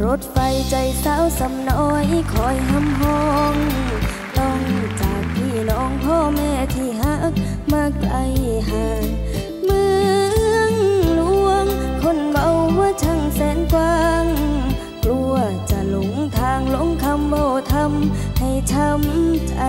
รถไฟใจสาวสำน้อยคอยหำห้องต้องจากพี่น้องพ่อแม่ที่ฮักมาไกลห่างเมืองหลวงคนเบาว่าช่างแสนกว้างกลัวจะหลงทางหลงคำเบาทำให้ช้ำใจ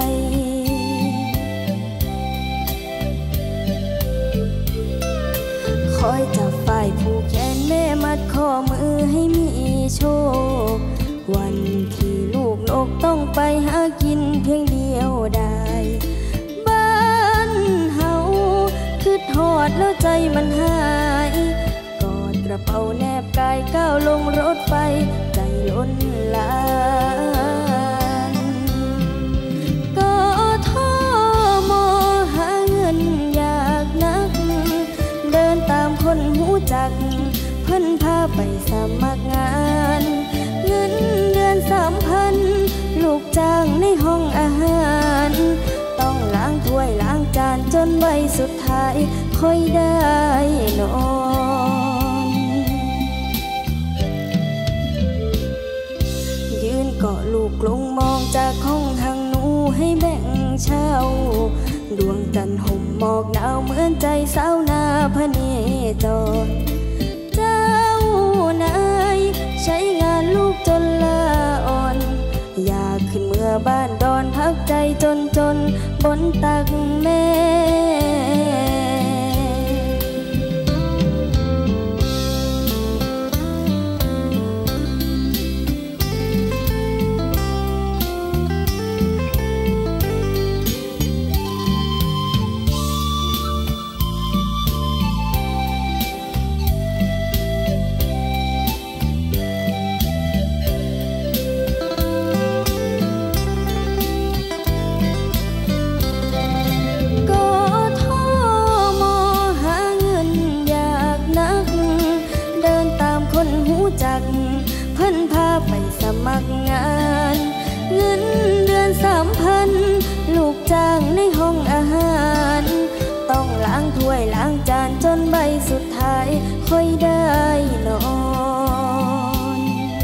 คอยจับฝ่ายผู้แขนแม่มัดข้อมือให้มีโชควันที่ลูกนกต้องไปหากินเพียงเดียวได้บ้านเฮาคือทอดแล้วใจมันหายกอดกระเป๋าแนบกายก้าวลงรถไฟใจล้นลานก็ท้อมอหาเงินอยากนักเดินตามคนหูจักเพิ่นพาไปสมัครงานเงินเดือน3,000ลูกจ้างในห้องอาหารต้องล้างถ้วยล้างจานจนใบสุดท้ายค่อยได้นอนยืนเกาะลูกลงมองจากห้องทางหนูให้แบ่งเช่าดวงจันทร์ห่มหมอกหนาวเหมือนใจสาวนาพเนจรเจ้านายใช้งานลูกจนลาอ่อนอยากขึ้นเมื่อบ้านดอนพักใจจนบนตักแม่เพิ่นพาไปสมัครงานเงินเดือน3,000ลูกจ้างในห้องอาหารต้องล้างถ้วยล้างจานจนใบสุดท้ายค่อยได้นอน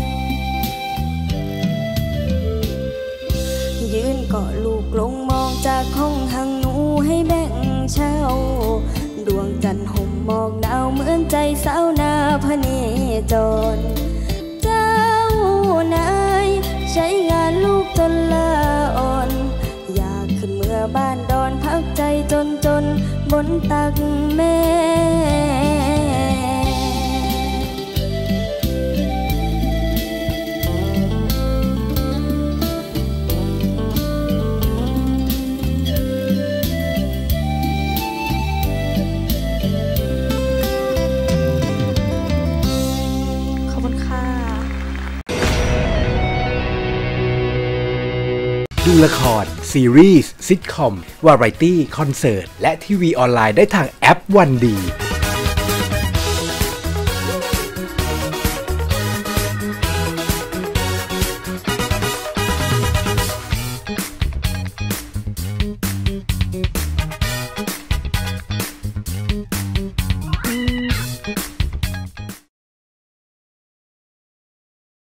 ยืนเกาะลูกลงมองจากห้องทางหนูให้แบ่งเช่าดวงจันทร์ห่มหมอกหนาวเหมือนใจสาวนาพเนจรนายใช้งานลูกจนลาอ่อนอยากขึ้นเมื่อบ้านดอนพักใจจนบนตักแม่ดูละครซีรีส์ซิทคอมวาไรตี้คอนเสิร์ตและทีวีออนไลน์ได้ทางแอปวันดี